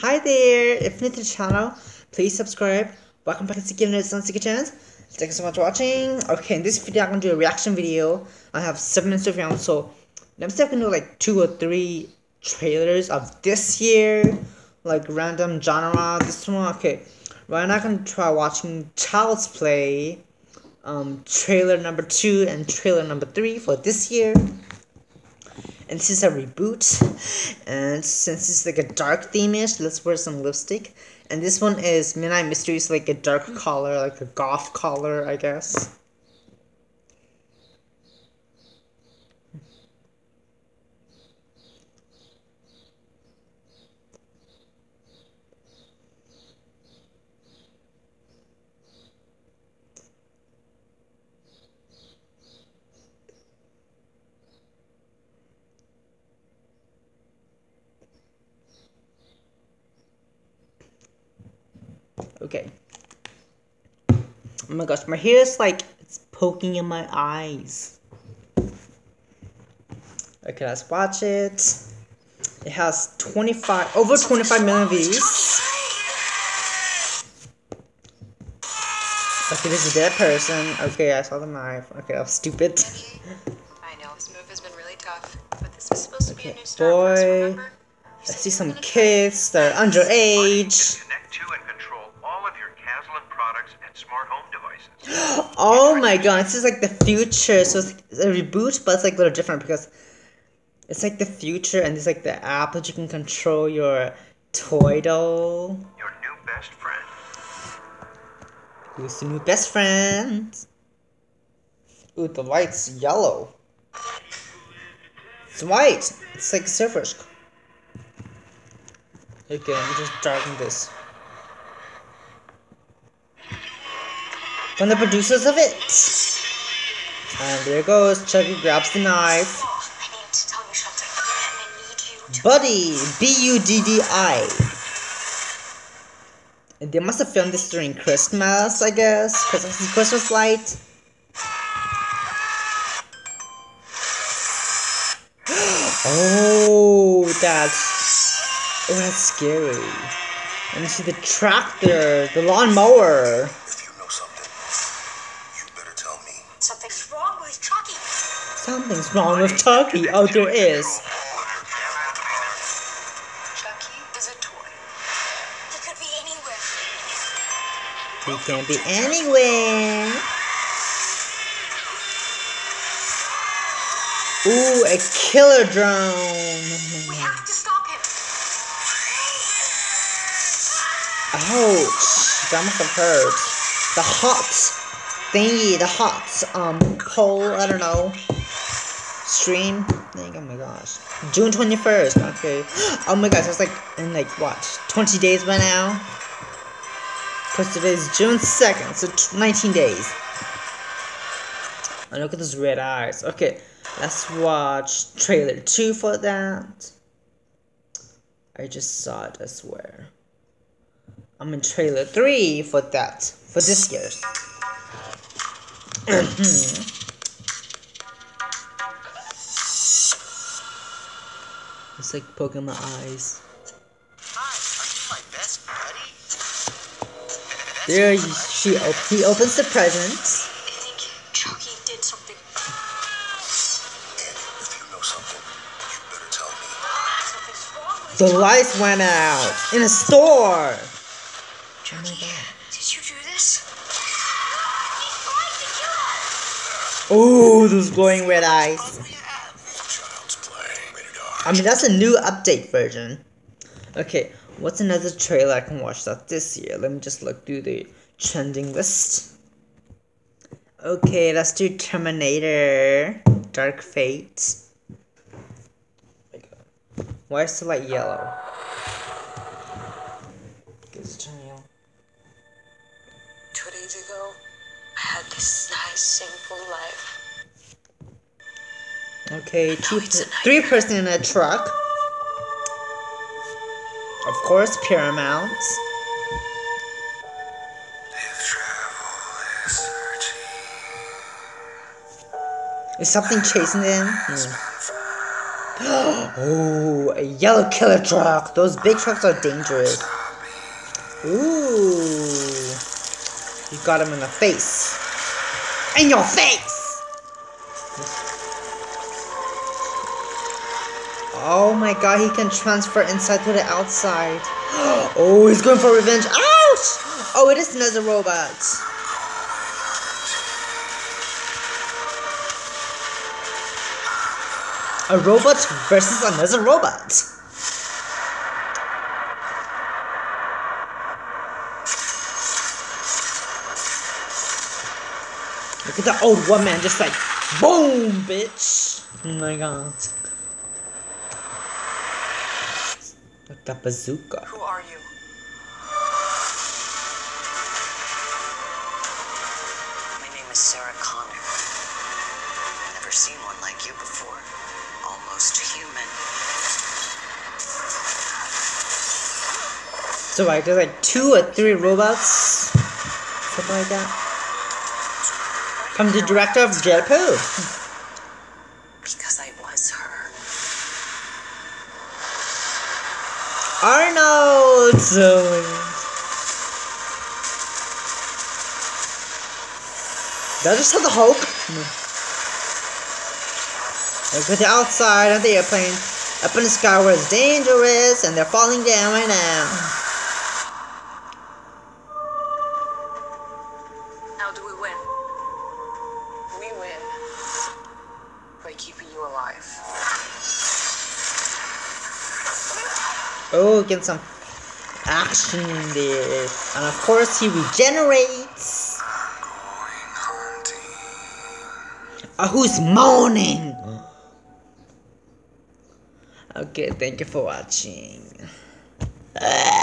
Hi there, if you're new to the channel, please subscribe. Welcome back to Secret Nerds on Secret Channels. Thank you so much for watching. Okay, in this video I'm going to do a reaction video. I have 7 minutes to film, so I'm still going to do like 2 or 3 trailers of this year. Like random genre, this one. Okay, right now I'm going to try watching Child's Play. Trailer number 2 and trailer number 3 for this year. And this is a reboot, and since it's like a dark theme-ish, let's wear some lipstick. And this one is Midnight Mysteries, like a dark color, like a goth color, I guess. Okay. Oh my gosh, my hair is like, it's poking in my eyes. Okay, let's watch it. It has over 25 million views. Okay, this is a dead person. Okay, I saw the knife. Okay, that was stupid. I know, this move has been really tough, but this was supposed to be a new start boy. for us, remember? I see some kids that are underage. Connect to and control all of your Caslin products and smart home devices. Oh my god, this is like the future. So it's a reboot, but it's like a little different because it's like the future and it's like the app that you can control your toy doll. Your new best friend. Who's the new best friend? Ooh, the light's yellow. It's white. It's like silverish. Okay, let me just darken this. From the producers of it. And there goes. Chucky grabs the knife. I need to tell you something, and I need you to... Buddy! B-U-D-D-I. And they must have filmed this during Christmas, I guess. Because it's Christmas light. Oh, that's scary. Let me see the tractor, the lawnmower. If you know something, you better tell me. Something's wrong with Chucky. Something's wrong with Chucky. Oh, there is. Chucky is a toy. He could be anywhere. He can be anywhere. Ooh, a killer drone. We have to stop him. Ouch. That must have hurt. The hot thingy, the hot pole, I don't know. Stream thing, oh my gosh. June 21st, okay. Oh my gosh, that's like in like what? 20 days by now? Because today's June 2nd, so 19 days. And look at those red eyes. Okay, let's watch trailer 2 for that. I just saw it, I swear. I'm in trailer 3 for that, for this year. It's like poking my eyes. Hi, are you my best buddy? There, he opens the present. I think Chucky did something. If you know something, you better tell me. Something's wrong with The Chucky. lights went out in a store. Chucky, did you do this? Ooh, those glowing red eyes. Child's Play. Rated R. I mean, that's a new update version. Okay, what's another trailer I can watch that this year? Let me just look through the trending list. Okay, let's do Terminator Dark Fate. Why is the light yellow? Let's turn yellow. 2 days ago, I had this nice, simple life. Okay, 3 person in a truck. Of course, Paramount. If travel is searching, Is something chasing them? has been found. Oh, a yellow killer truck. Those big trucks are dangerous. Ooh. You got him in the face. In your face! Oh my god, he can transfer inside to the outside. Oh, he's going for revenge. Ouch! Oh, it is another robot. A robot versus another robot. Look at the old woman just like, boom, bitch. Oh my god. Like that bazooka. Who are you? My name is Sarah Connor. Never seen one like you before. Almost human. So like there's like 2 or 3 robots. Something like that. From the director of Deadpool. Because I was her. Arnold! Did I just have the Hulk? Look at the outside of the airplane. Up in the sky where it's dangerous and they're falling down right now. How do we win? We win by keeping you alive. Oh, get some action in there. And of course he regenerates. Who's moaning? Okay, thank you for watching.